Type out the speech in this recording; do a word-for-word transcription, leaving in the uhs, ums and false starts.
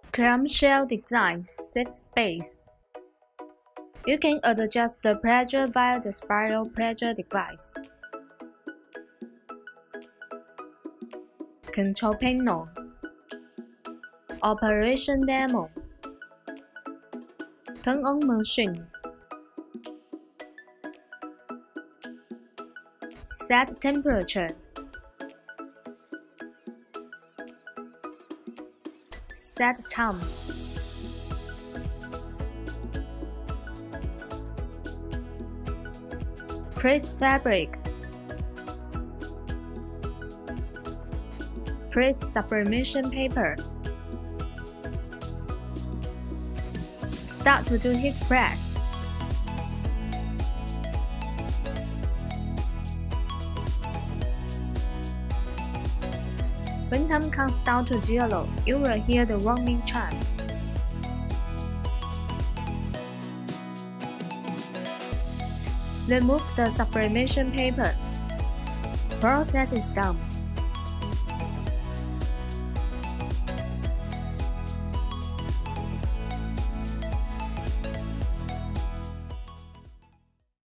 Clamshell design saves space. You can adjust the pressure via the spiral pressure device. Control panel. Operation demo. Turn on machine. Set temperature. Set time. Press fabric. Press sublimation paper. Start to do heat press. When time comes down to zero, you will hear the warning chime. Remove the sublimation paper. Process is done.